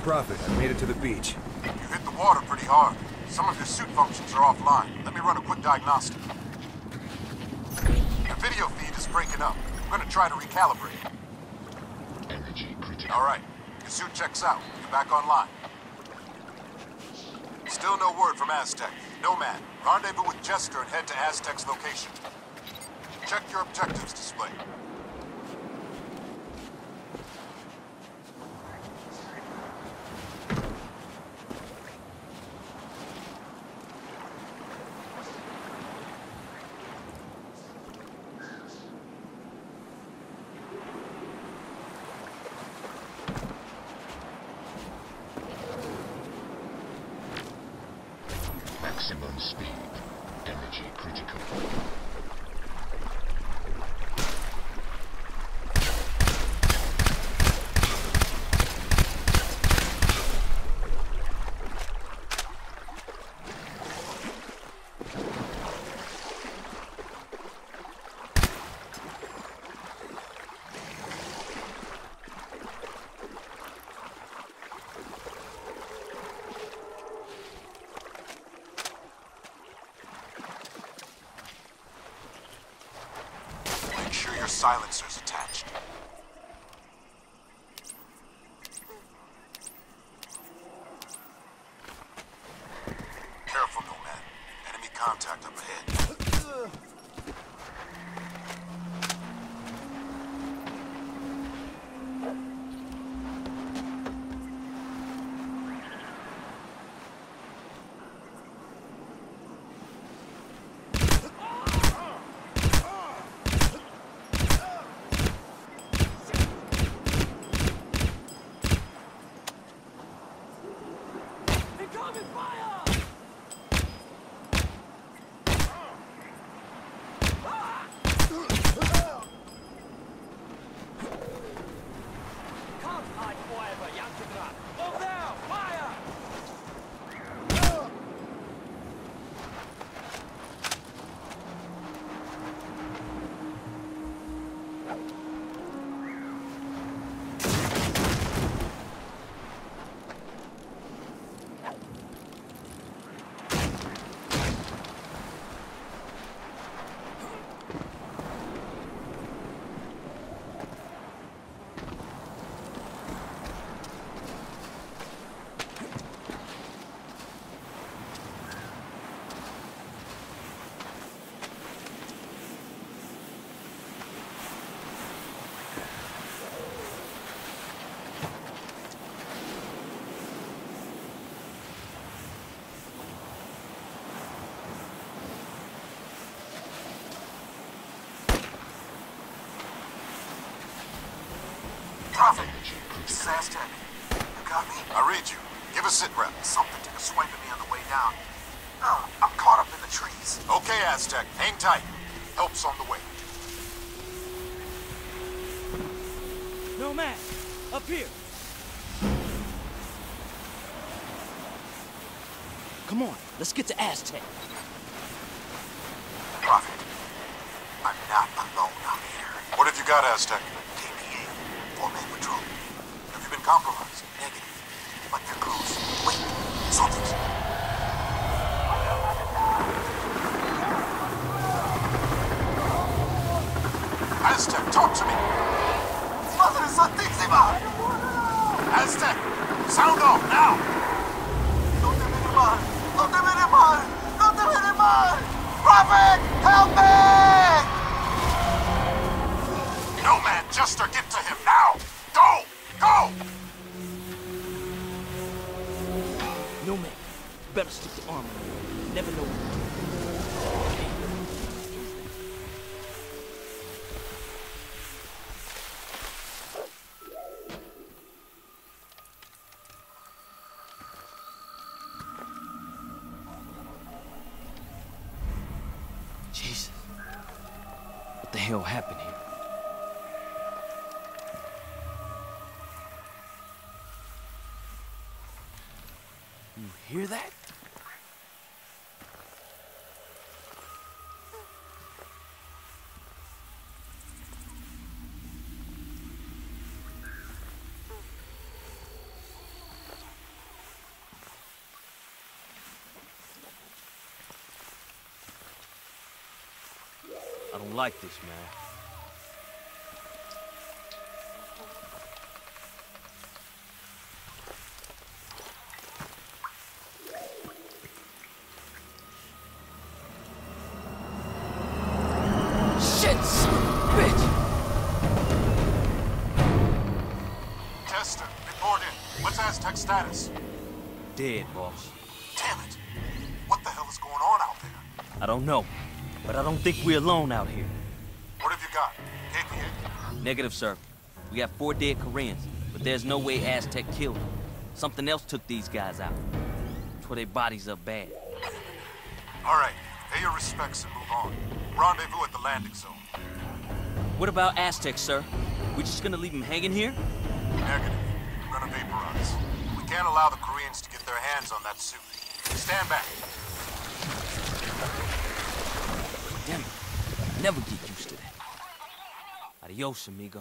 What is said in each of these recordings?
Prophet. I've made it to the beach. You hit the water pretty hard. Some of your suit functions are offline. Let me run a quick diagnostic. Your video feed is breaking up. I'm gonna try to recalibrate. Energy critical. All right. Your suit checks out. You're back online. Still no word from Aztec. Nomad, rendezvous with Jester and head to Aztec's location. Check your objectives display. Maximum speed. Energy critical. Make sure your silencer's attached. Careful, Nomad. Enemy contact up ahead. Prophet, this is Aztec. You got me? I read you. Give a sit rep. Something took a swing at me on the way down. Oh, I'm caught up in the trees. Okay, Aztec. Hang tight. Help's on the way. Nomad, up here. Come on, let's get to Aztec. Prophet, I'm not alone out here. What have you got, Aztec? KPA, four-man patrol. Have you been compromised? Negative. But they're close. Wait, something's... Aztec, talk to me! Madre Santísima! Aztec, sound off, now! No te mire mal! No te mire mal! No te mire mal! Prophet, help me! Nomad, Jester, get to him, now! Go! Go! Nomad, better stick to armor. Never know. Jesus. What the hell happened here? You hear that? I don't like this, man. Shit, son of a bitch! Tester, report in. What's Aztec status? Dead, boss. Damn it. What the hell is going on out there? I don't know, but I don't think we're alone out here. What have you got? KPA? Negative, sir. We got 4 dead Koreans, but there's no way Aztec killed them. Something else took these guys out. Tore their bodies up bad. All right, pay your respects and move on. Rendezvous at the landing zone. What about Aztec, sir? We just gonna leave them hanging here? Negative. We're gonna vaporize. We can't allow the Koreans to get their hands on that suit. Stand back. Damn it. Never get used to that. Adios, amigo.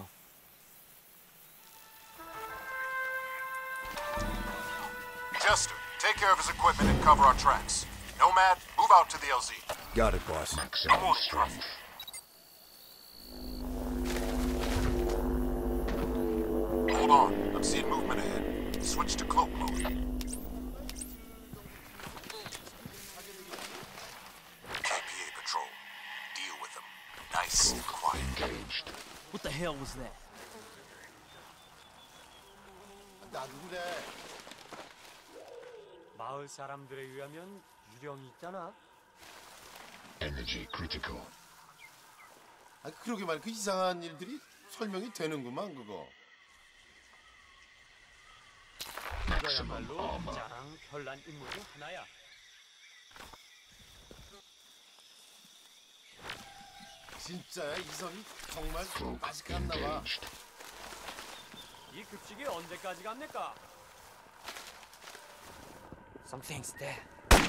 Jester, take care of his equipment and cover our tracks. Nomad, move out to the LZ. Got it, boss. Come on, Trust. Hold on. I'm seeing movement ahead. Switch to cloak mode. KPA patrol. Deal with them. Nice and quiet. Engaged. What the hell was that? 나 누구래? 마을 사람들에 의하면 유령이 있잖아. Energy critical. 아, 그러게 말이야. 그 이상한 일들이 설명이 되는구만, 그거. 이거야말로 가장 현란 인물 중 하나야. 진짜야, 이성이 정말 맛있게 갔나 봐. 이 급식이 언제까지 갑니까? Something's there.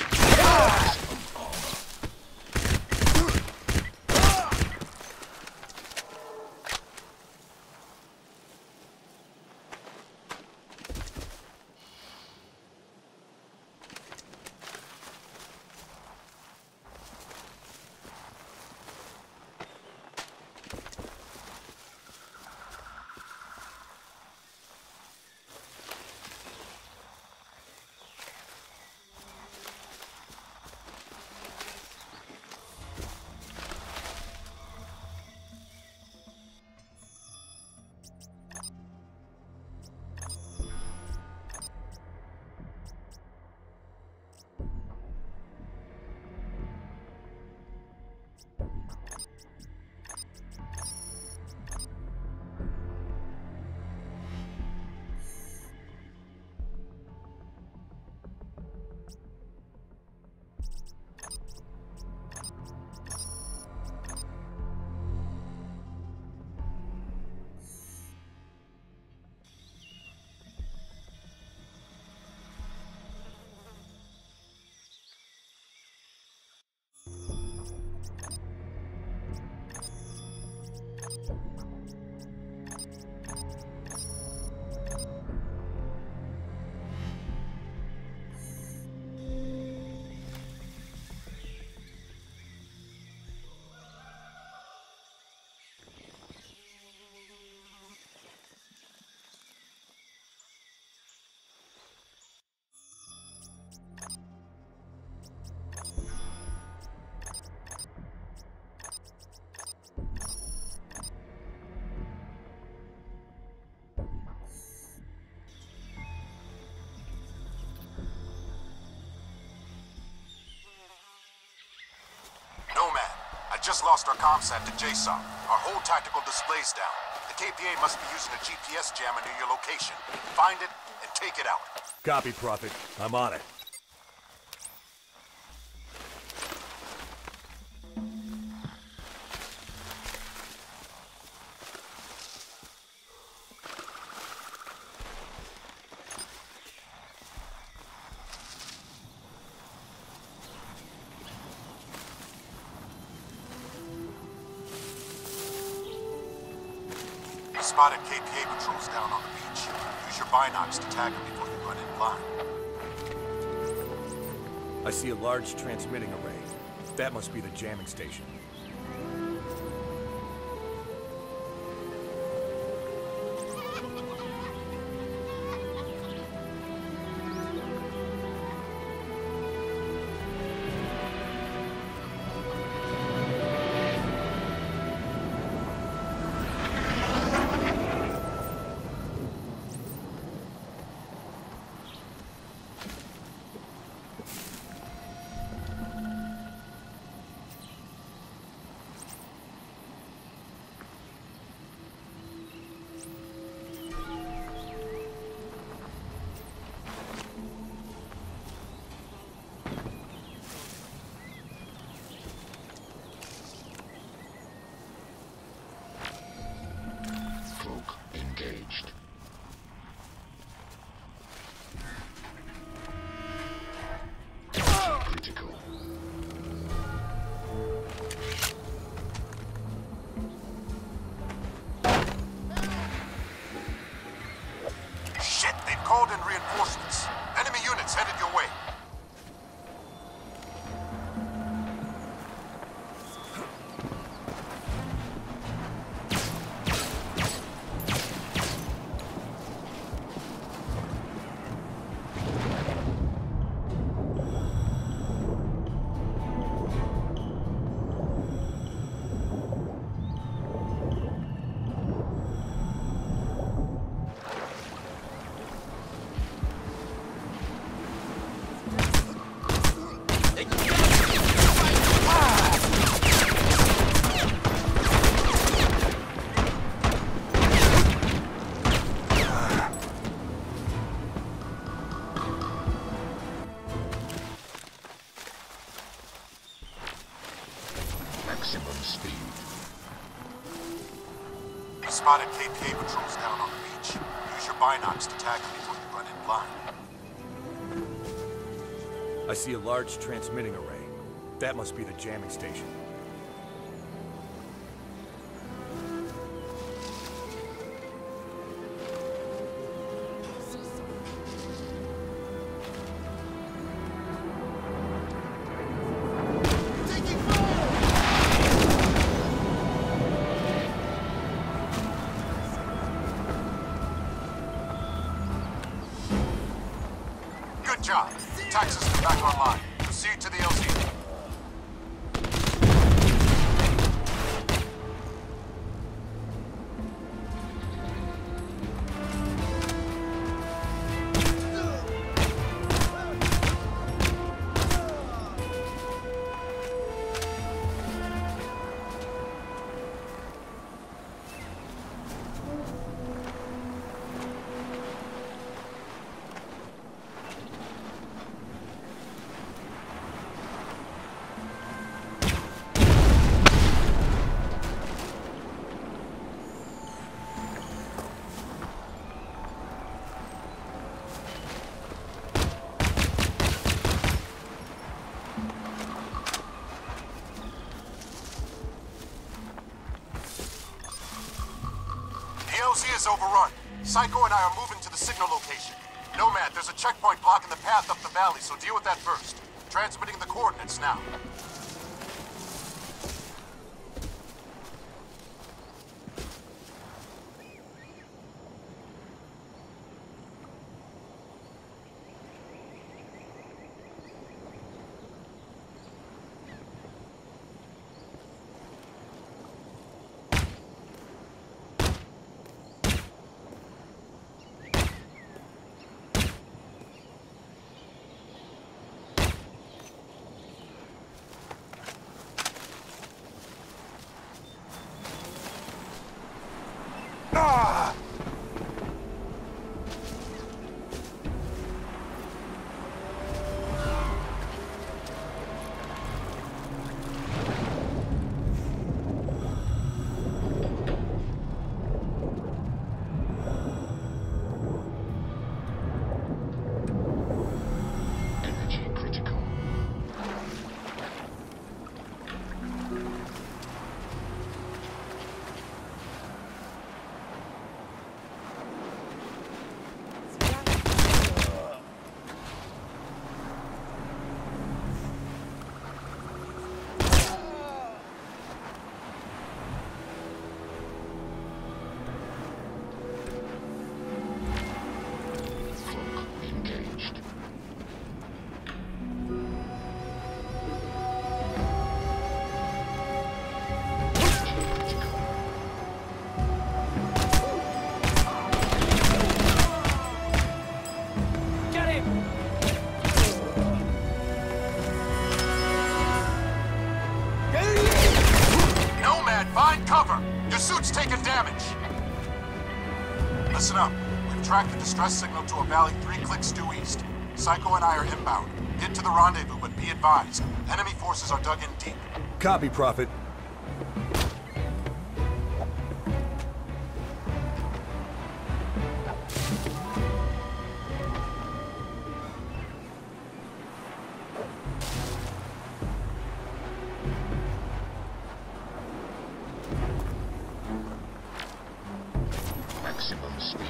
Nomad, I just lost our comsat to JSOC. Our whole tactical display's down. The KPA must be using a GPS jammer near your location. Find it and take it out. Copy, Prophet. I'm on it. I spotted KPA patrols down on the beach. Use your binocs to tag them before you run in blind. I see a large transmitting array. That must be the jamming station. Maximum speed. We spotted KPA patrols down on the beach. Use your binocs to tag them before you run in blind. I see a large transmitting array. That must be the jamming station. Good job. Tax system back online. Proceed to the LZ. The LZ is overrun. Psycho and I are moving to the signal location. Nomad, there's a checkpoint blocking the path up the valley, so deal with that first. Transmitting the coordinates now. Energy critical. Cloak engaged. Get him! Nomad, find cover! Your suit's taking damage! Listen up. We've tracked the distress signal to a valley 3 clicks due east. Psycho and I are inbound. Get to the rendezvous, but be advised. Enemy forces are dug in deep. Copy, Prophet. Maximum speed.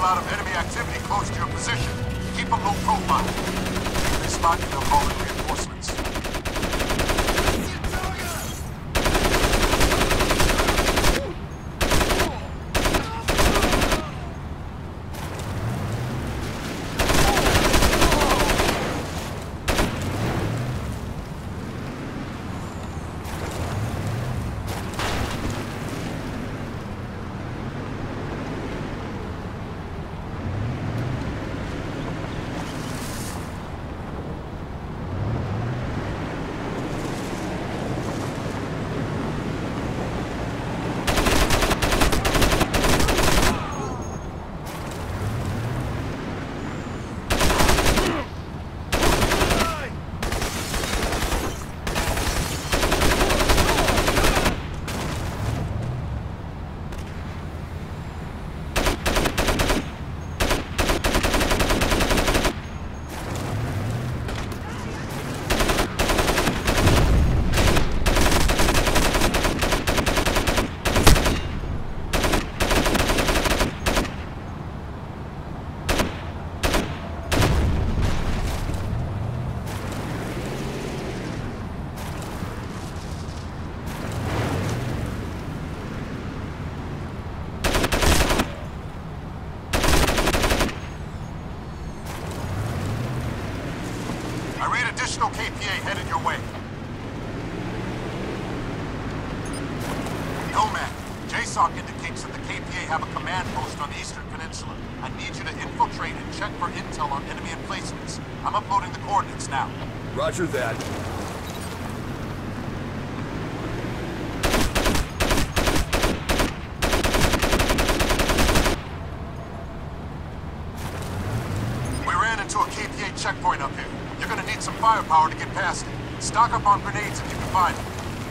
cloud of enemy activity close to your position. Keep a low profile. If they spot you, they'll call in reinforcements. Additional KPA headed your way. Nomad, JSOC indicates that the KPA have a command post on the Eastern Peninsula. I need you to infiltrate and check for intel on enemy emplacements. I'm uploading the coordinates now. Roger that. We ran into a KPA checkpoint up here. You're gonna need some firepower to get past it. Stock up on grenades if you can find them.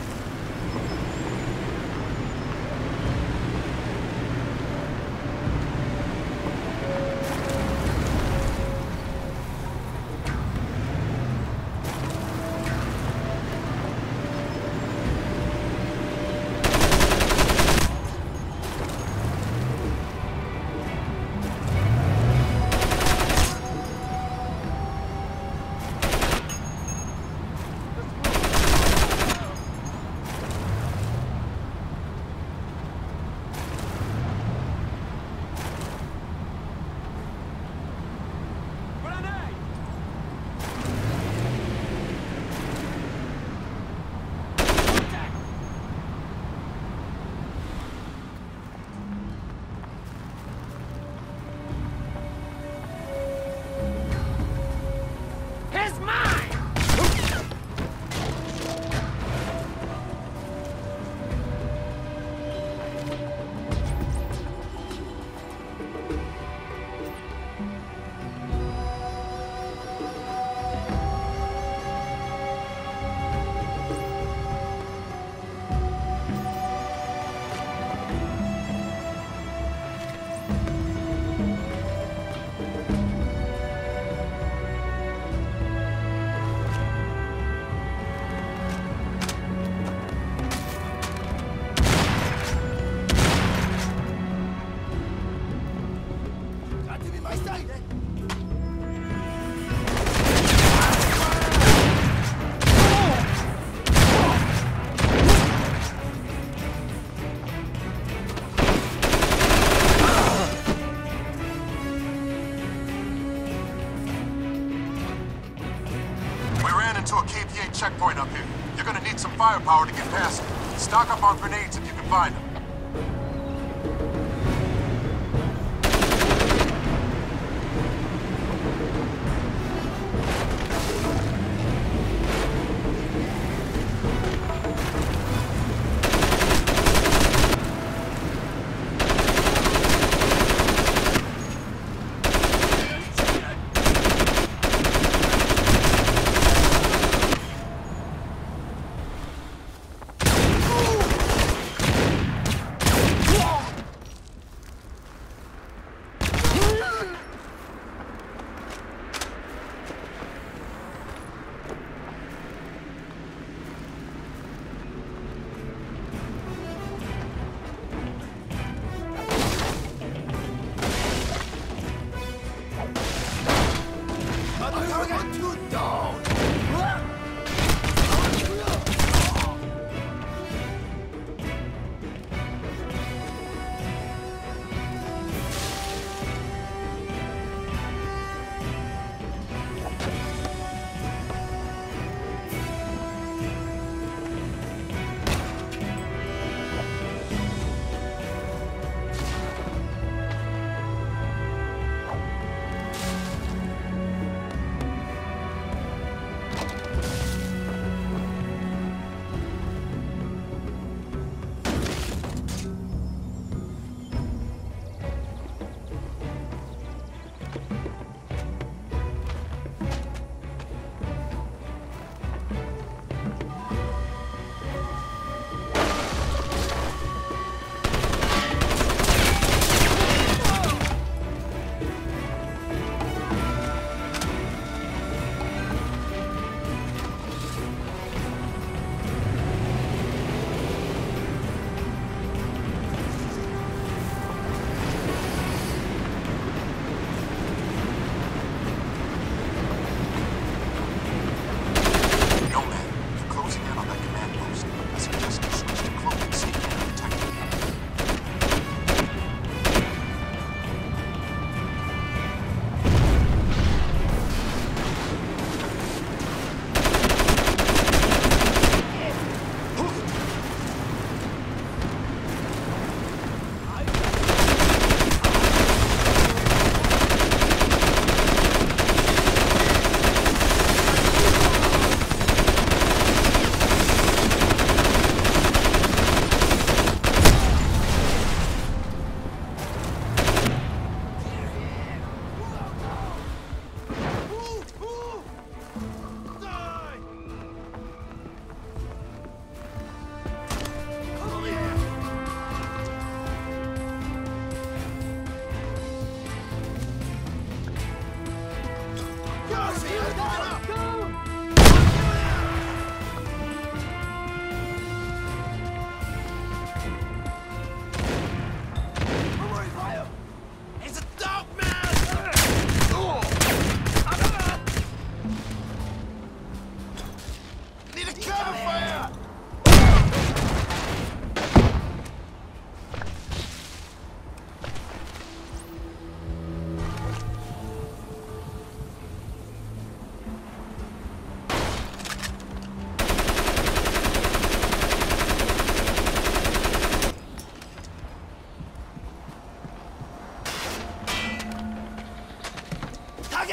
Checkpoint up here. You're gonna need some firepower to get past it. Stock up on grenades if you can find them.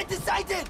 Feinde sighted!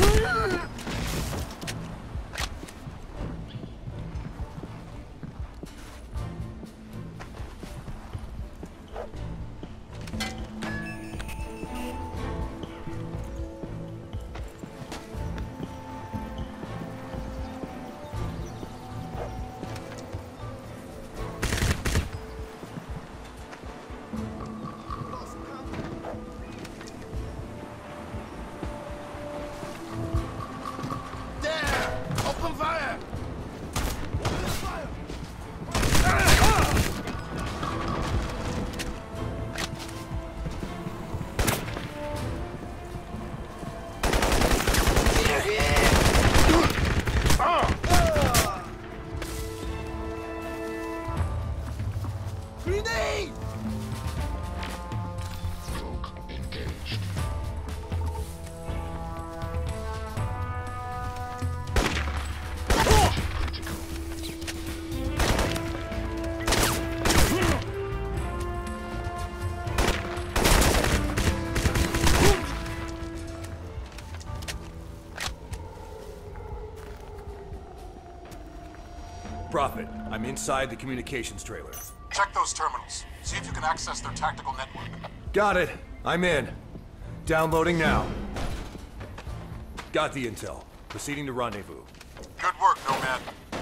Prophet, I'm inside the communications trailer. Check those terminals. See if you can access their tactical network. Got it. I'm in. Downloading now. Got the intel. Proceeding to rendezvous. Good work, Nomad.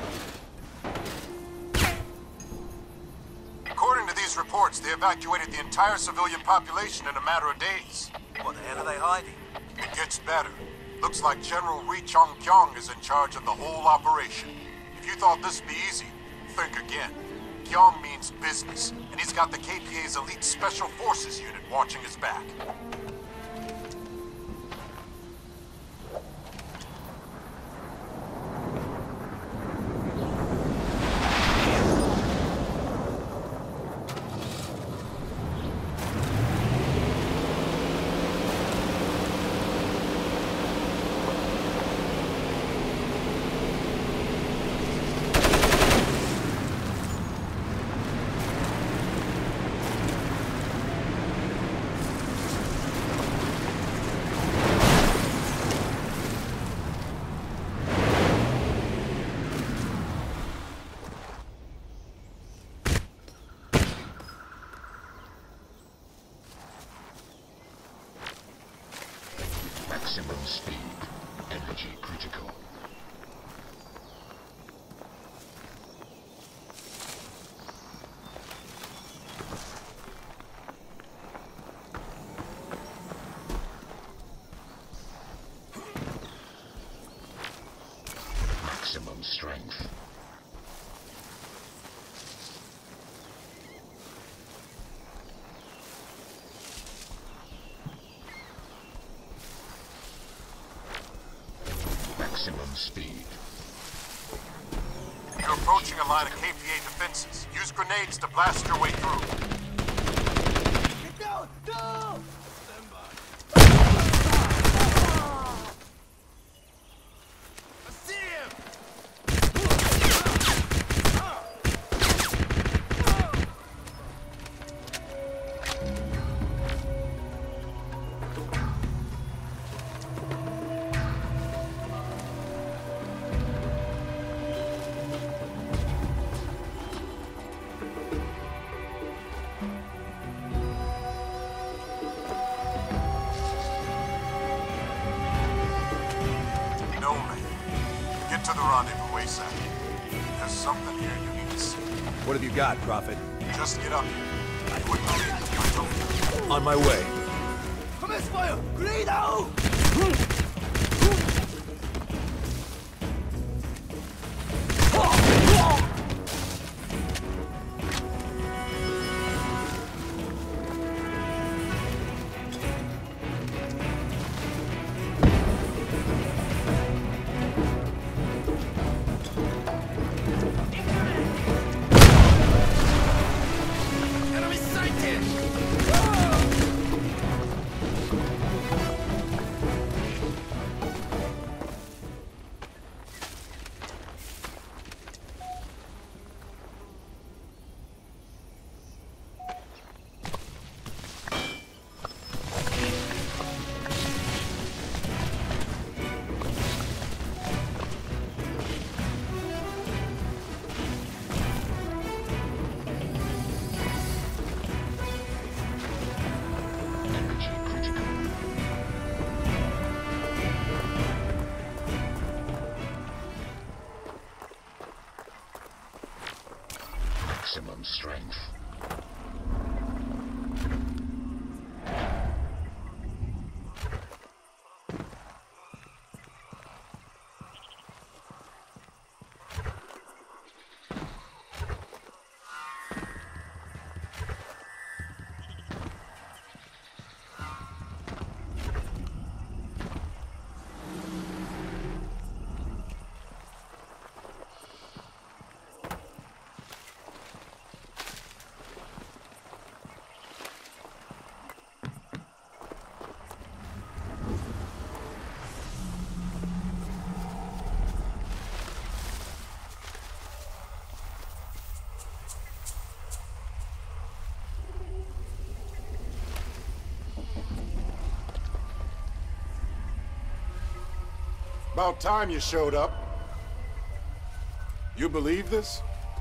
According to these reports, they evacuated the entire civilian population in a matter of days. What the hell are they hiding? It gets better. Looks like General Ri Chong-kyong is in charge of the whole operation. If you thought this'd be easy, think again. Kyong means business, and he's got the KPA's elite Special Forces unit watching his back. Maximum speed. Energy critical. Maximum strength. Maximum speed. You're approaching a line of KPA defenses. Use grenades to blast your way through. Go! Go! Get to the rendezvous ASAP. There's something here you need to see. What have you got, Prophet? Just get up here. I wouldn't believe it if I told you. On my way. Commence fire! Grenade out! Maximum strength. About time you showed up. You believe this?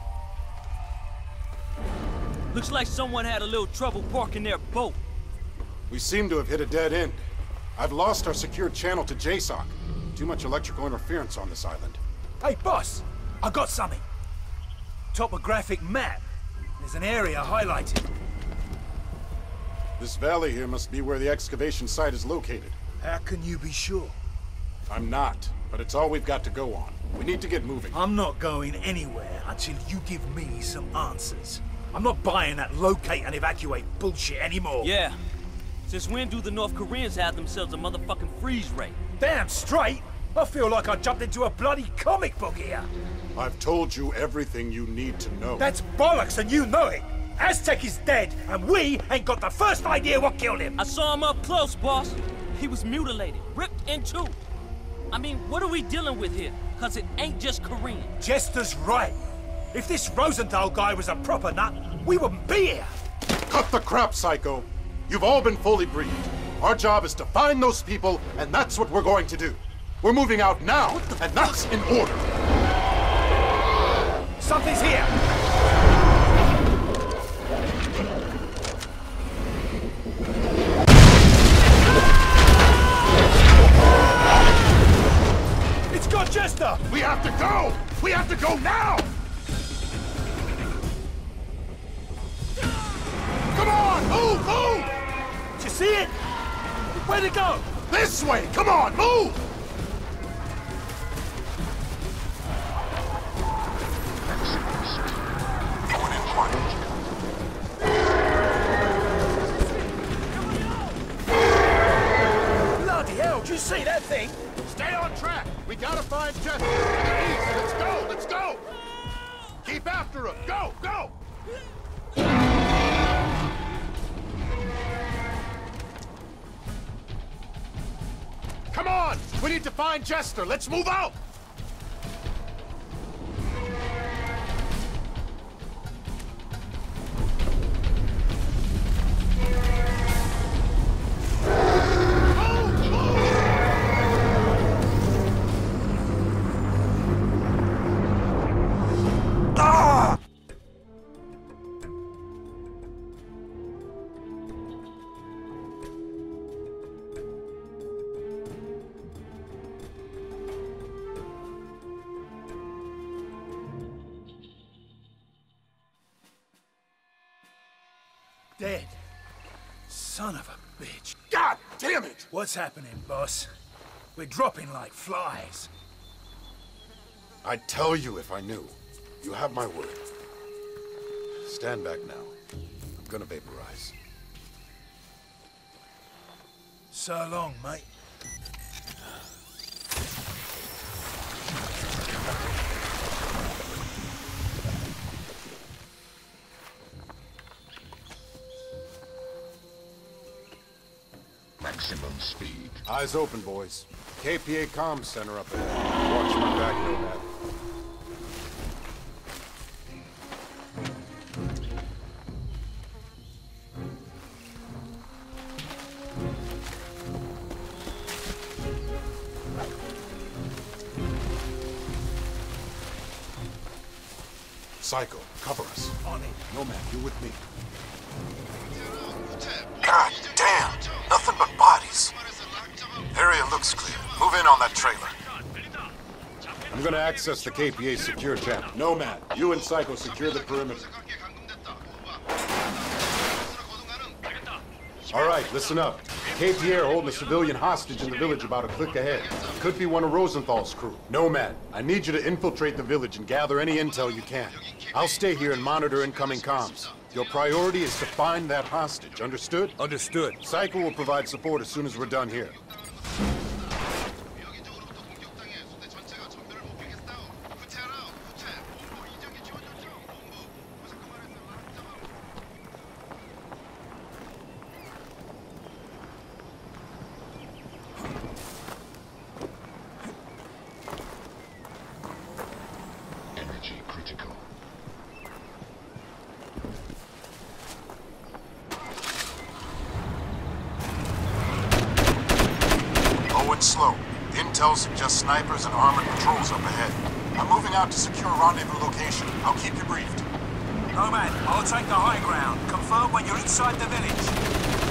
Looks like someone had a little trouble parking their boat. We seem to have hit a dead end. I've lost our secured channel to JSOC. Too much electrical interference on this island. Hey, boss, I got something. Topographic map. There's an area highlighted. This valley here must be where the excavation site is located. How can you be sure? I'm not, but it's all we've got to go on. We need to get moving. I'm not going anywhere until you give me some answers. I'm not buying that locate and evacuate bullshit anymore. Yeah. Since when do the North Koreans have themselves a motherfucking freeze ray? Damn straight! I feel like I jumped into a bloody comic book here. I've told you everything you need to know. That's bollocks and you know it. Aztec is dead and we ain't got the first idea what killed him. I saw him up close, boss. He was mutilated, ripped in two. I mean, what are we dealing with here? Cause it ain't just Korean. Jester's right. If this Rosenthal guy was a proper nut, we wouldn't be here. Cut the crap, Psycho. You've all been fully briefed. Our job is to find those people, and that's what we're going to do. We're moving out now, and that's in order. Something's here. It's got Jester! We have to go! We have to go now! Come on, move, move! Did you see it? Where'd it go? This way, come on, move! Maximum speed. Going in point. Bloody hell, did you see that thing? Stay on track! We gotta find Jester to the east! Let's go, let's go! Keep after him! Go, go! Come on! We need to find Jester! Let's move out! Dead. Son of a bitch. God damn it! What's happening, boss? We're dropping like flies. I'd tell you if I knew. You have my word. Stand back now. I'm gonna vaporize. So long, mate. Maximum speed. Eyes open, boys. KPA Comm Center up ahead. Watch my back, Nomad. Psycho, cover us. On it. Nomad, you with me. God damn! Nothing but bodies. Area looks clear. Move in on that trailer. I'm gonna access the KPA secure channel. Nomad, you and Psycho secure the perimeter. All right, listen up. K. Pierre holding a civilian hostage in the village about a click ahead. Could be one of Rosenthal's crew. Nomad, I need you to infiltrate the village and gather any intel you can. I'll stay here and monitor incoming comms. Your priority is to find that hostage, understood? Understood. Psycho will provide support as soon as we're done here. Energy critical. Low and slow. Intel suggests snipers and armored patrols up ahead. I'm moving out to secure a rendezvous location. I'll keep you briefed. Nomad, I'll take the high ground. Confirm when you're inside the village.